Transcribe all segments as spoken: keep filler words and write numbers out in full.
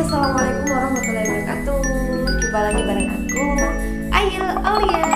assalamualaikum warahmatullahi wabarakatuh. Jumpa lagi bareng aku, Ail Aulia.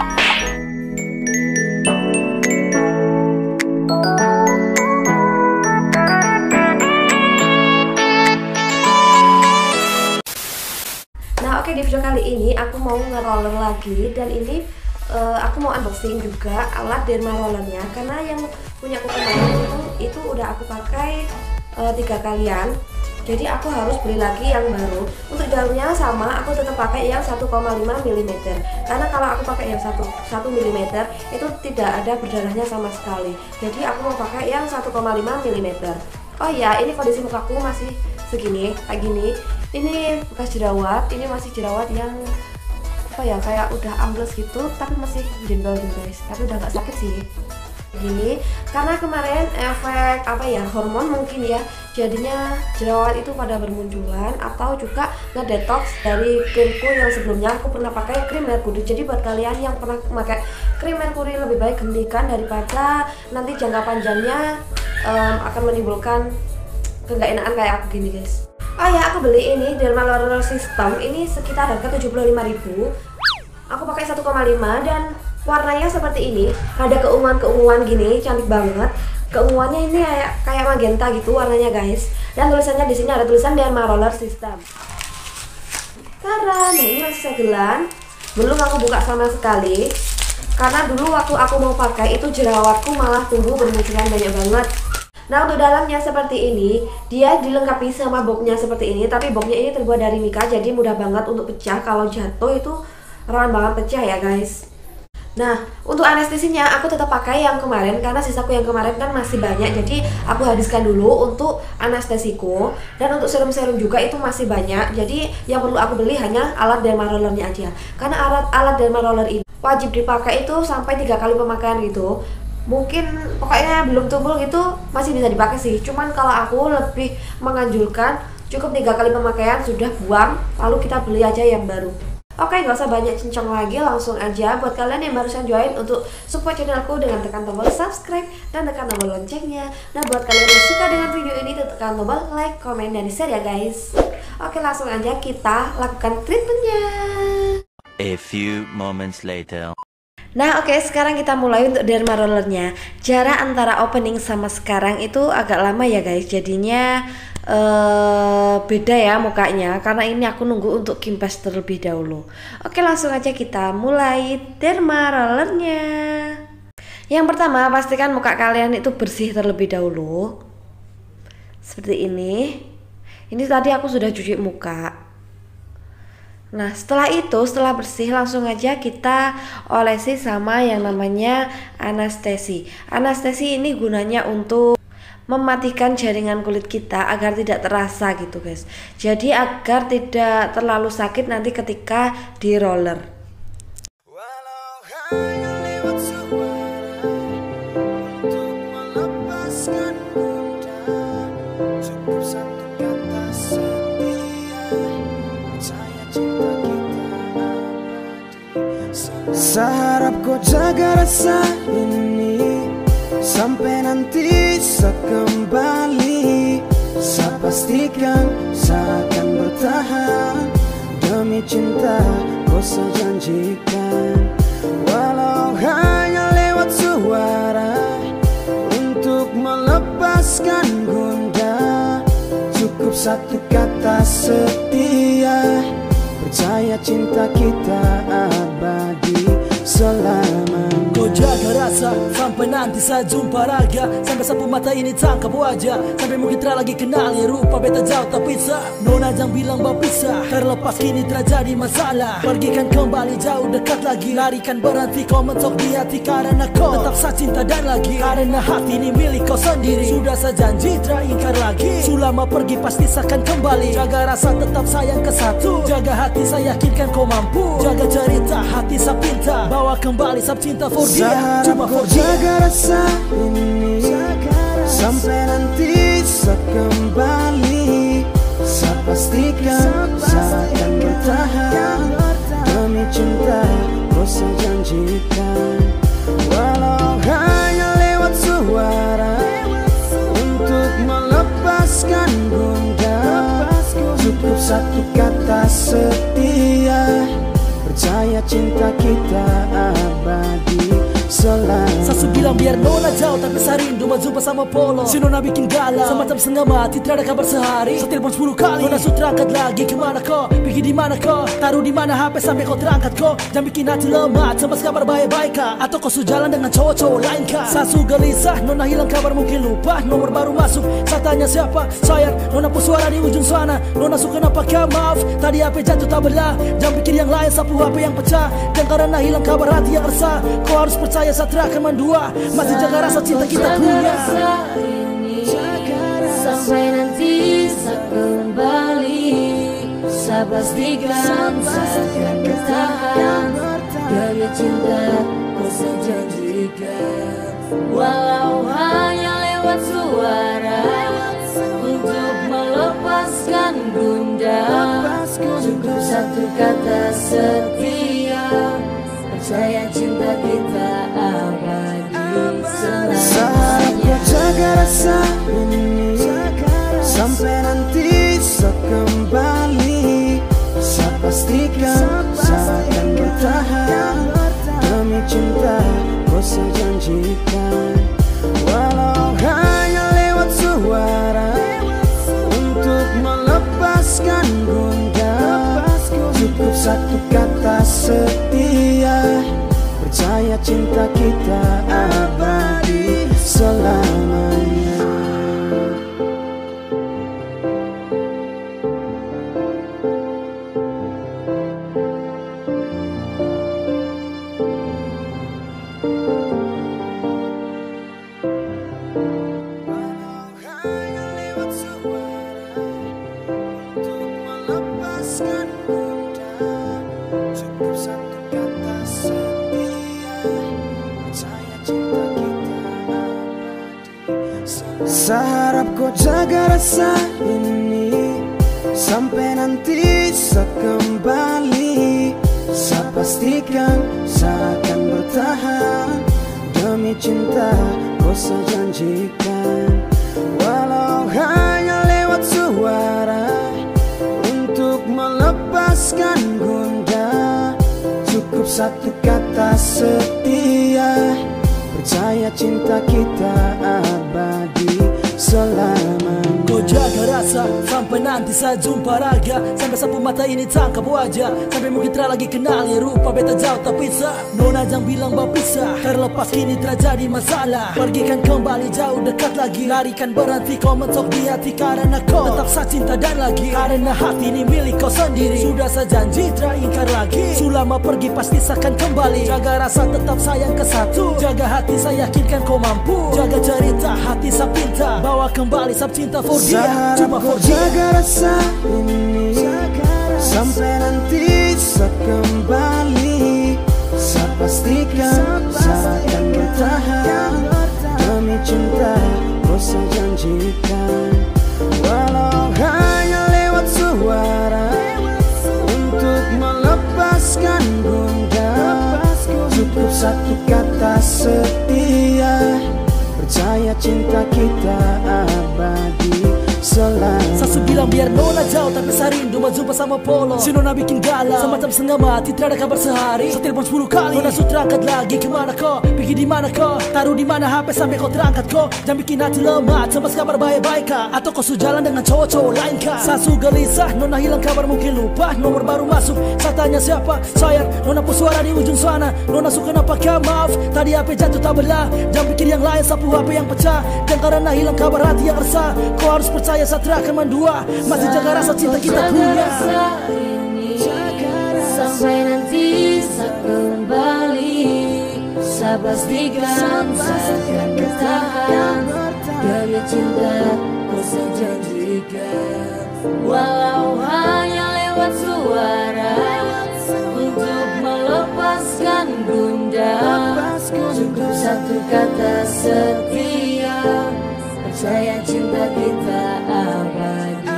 Nah oke, di video kali ini aku mau ngeroller lagi. Dan ini uh, aku mau unboxing juga alat derma rollernya, karena yang punya aku kemarin itu, itu udah aku pakai uh, tiga kalian. Jadi aku harus beli lagi yang baru. Untuk daunnya sama, aku tetap pakai yang satu koma lima milimeter. Karena kalau aku pakai yang satu milimeter itu tidak ada berdarahnya sama sekali. Jadi aku mau pakai yang satu koma lima milimeter. Oh ya, ini kondisi mukaku masih segini, kayak gini. Ini bekas jerawat, ini masih jerawat yang apa ya, kayak udah ambles gitu, tapi masih jembel gitu guys. Tapi udah gak sakit sih. Gini, karena kemarin efek apa ya, hormon mungkin ya, jadinya jerawat itu pada bermunculan. Atau juga ngedetox dari krimku yang sebelumnya aku pernah pakai krim merkuri. Jadi buat kalian yang pernah pakai krim merkuri, lebih baik hentikan daripada nanti jangka panjangnya um, akan menimbulkan kegak enakan kayak aku gini guys. Oh ya, aku beli ini Derma Roller System, ini sekitar harga tujuh puluh lima ribu. Aku pakai satu koma lima dan warnanya seperti ini, ada keunguan-keunguan gini, cantik banget. Keunguannya ini kayak kayak magenta gitu warnanya guys. Dan tulisannya di sini ada tulisan Derma Roller System. Karena nah ini masih segelan, belum aku buka sama sekali. Karena dulu waktu aku mau pakai itu jerawatku malah tumbuh bermunculan banyak banget. Nah untuk dalamnya seperti ini, dia dilengkapi sama boxnya seperti ini. Tapi boxnya ini terbuat dari mika, jadi mudah banget untuk pecah. Kalau jatuh itu rawan banget pecah ya guys. Nah, untuk anestesinya aku tetap pakai yang kemarin, karena sisaku yang kemarin kan masih banyak. Jadi aku habiskan dulu untuk anestesiku. Dan untuk serum-serum juga itu masih banyak. Jadi yang perlu aku beli hanya alat derma rollernya aja. Karena alat alat derma roller ini wajib dipakai itu sampai tiga kali pemakaian gitu. Mungkin pokoknya belum tumbul gitu masih bisa dipakai sih. Cuman kalau aku lebih menganjurkan cukup tiga kali pemakaian sudah buang, lalu kita beli aja yang baru. Oke, gak usah banyak cincang lagi, langsung aja buat kalian yang barusan join untuk support channelku dengan tekan tombol subscribe dan tekan tombol loncengnya. Nah buat kalian yang suka dengan video ini tekan tombol like, komen, dan share ya guys. Oke, langsung aja kita lakukan treatmentnya. A few moments later. Nah oke, sekarang kita mulai untuk derma rollernya. Jarak antara opening sama sekarang itu agak lama ya guys. Jadinya uh, beda ya mukanya, karena ini aku nunggu untuk kimpes terlebih dahulu. Oke, langsung aja kita mulai derma rollernya. Yang pertama, pastikan muka kalian itu bersih terlebih dahulu. Seperti ini. Ini tadi aku sudah cuci muka. Nah setelah itu, setelah bersih, langsung aja kita olesi sama yang namanya anestesi. Anestesi ini gunanya untuk mematikan jaringan kulit kita agar tidak terasa gitu guys. Jadi agar tidak terlalu sakit nanti ketika di roller. Seharap kau jaga rasa ini sampai nanti saat kembali. Saya pastikan saya akan bertahan demi cinta kau saya janjikan. Walau hanya lewat suara untuk melepaskan gundah, cukup satu kata setia. Percaya cinta kita abadi selamanya. Kau jaga rasa sampai nanti saya jumpa raga. Sampai sapu mata ini tangkap wajah. Sampai mungkin tak lagi kenal ya rupa beta jauh tak bisa. Nona jangan bilang berpisah, terlepas kini terjadi masalah. Pergikan kembali jauh dekat lagi. Larikan berhenti kau mentok di hati, karena kau tetap saya cinta dan lagi. Karena hati ini milik kau sendiri. Sudah saya janji tak ingkar lagi. Selama pergi pasti saya akan kembali. Jaga rasa tetap sayang ke satu. Jaga hati saya yakinkan kau mampu. Jaga cerita hati saya pinta. Bawa kembali sab cinta for dia. Cuma for dia. Jaga rasa ini sampai nanti saat kembali. Saya pastikan saya akan bertahan demi cinta kau saya janjikan. Walau hanya lewat suara untuk melepaskan gundah, cukup satu kata setia, percaya cinta kita abadi selamanya. Sasu bilang biar nona jauh tapi sarindu mau jumpa sama Polo. Si nona bikin galau semacam setengah mati, tidak ada kabar sehari. Setelepon sepuluh kali nona sudah terangkat lagi. Kemana kau? Pergi di mana kau? Taruh di mana H P sampai kau terangkat kau? Jangan bikin hati lemah, cemas kabar baik-baik kah? Atau kau sudah jalan dengan cowok-cowok lain kah? Sasu gelisah, nona hilang kabar mungkin lupa. Nomor baru masuk, saya tanya siapa? Sayang, nona pun suara di ujung sana. Nona suka nampaknya maaf, tadi H P jatuh tak belah. Jangan pikir yang lain, sapu H P yang pecah. Dan karena hilang kabar hati yang resah, kau harus percaya Satria akan mendua. Masih jaga rasa cinta kita punya. Sampai nanti saya kembali, saya pastikan saya akan bertahan. Dari cinta kau saya janjikan, walau hanya lewat suara, untuk melepaskan gundah. Cukup satu kata setia, percaya cinta kita abadi selamanya. Saatnya jaga rasa ini sampai nanti saya kembali. Saya pastikan saya akan bertahan. Demi cinta kau saya janjikan, walau hanya lewat suara, untuk melepaskan gundah. Cukup satu kata setia, percaya cinta kita abadi selamanya. Walau hanya lewat suara, untuk melepaskan gundah. Cukup satu kata setia, percaya cinta kita abadi. Saya harap kau jaga rasa ini sampai nanti saya kembali. Saya pastikan saya akan bertahan. Demi cinta kau saya janjikan, walau hanya lewat suara, untuk melepaskan gundah. Cukup satu kata setia, percaya cinta kita abadi selamanya. Kau jaga rasa sampai nanti saya jumpa raga, sampai sapu mata ini tangkap wajah, sampai mungkin telah lagi kenal ya rupa beta jauh tak bisa. Nona jangan bilang berpisah, terlepas kini terjadi masalah. Pergikan kembali jauh dekat lagi, larikan berhenti kau mentok di hati. Karena kau tetap saya cinta dan lagi, karena hati ini milik kau sendiri. Sudah saya janji tak ingkar lagi, selama pergi pasti saya akan kembali. Jaga rasa tetap sayang ke satu, jaga hati saya yakinkan kau mampu. Jaga cerita hati saya pinta, bawa kembali sab cinta for dia, cuma for dia. Jaga rasa ini sampai nanti saya kembali. Saya pastikan saya akan bertahan. Demi cinta kau saya janjikan, walau hanya lewat suara, untuk melepaskan gundah. Cukup satu kata setia, percaya cinta kita abadi selamanya. Sasu bilang biar nona jauh tapi sarindu mau jumpa sama Polo. Si nona bikin galau semacam setengah mati, tidak ada kabar sehari. Setelepon sepuluh kali nona sudah terangkat lagi. Kemana kau? Pergi di mana kau? Taruh di mana H P sampai kau terangkat kau? Jangan bikin hati lemah, cemas kabar baik-baik kah? Atau kau sudah jalan dengan cowok-cowok lain kah? Sasu gelisah, nona hilang kabar mungkin lupa. Nomor baru masuk, saya tanya siapa? Sayang, nona pun suara di ujung sana. Nona suka nampaknya maaf, tadi H P jatuh tak belah. Jangan pikir yang lain, sapu H P yang pecah. Dan karena hilang kabar hati yang resah, kau harus percaya Satria akan mendua. Masih jaga rasa cinta kita punya. Rasa ini sampai nanti saya kembali, saya pastikan saya akan bertahan. Dari cinta kau saya janjikan, walau hanya lewat suara, untuk melepaskan gundah. Cukup satu kata setia, percaya cinta kita abadi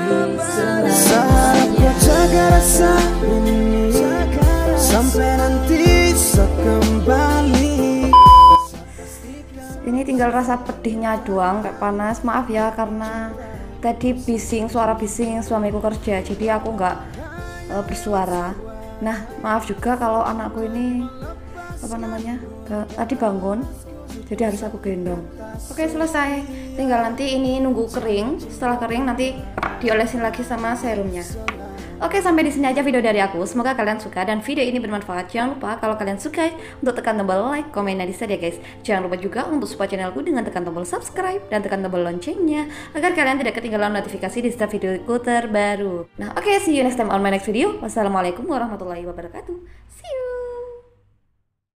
selamanya. Jaga rasa ini sampai nanti saya kembali. Ini tinggal rasa pedihnya doang, kayak panas. Maaf ya karena tadi bising, suara bising suamiku kerja, jadi aku nggak uh, bersuara. Nah maaf juga kalau anakku ini apa namanya ba tadi bangun, jadi harus aku gendong. Oke selesai, tinggal nanti ini nunggu kering. Setelah kering nanti diolesin lagi sama serumnya. Oke, sampai di sini aja video dari aku. Semoga kalian suka dan video ini bermanfaat. Jangan lupa kalau kalian suka untuk tekan tombol like, komen, dan share ya guys. Jangan lupa juga untuk support channelku dengan tekan tombol subscribe dan tekan tombol loncengnya agar kalian tidak ketinggalan notifikasi di setiap videoku terbaru. Nah, oke, see you next time on my next video. Wassalamualaikum warahmatullahi wabarakatuh. See you.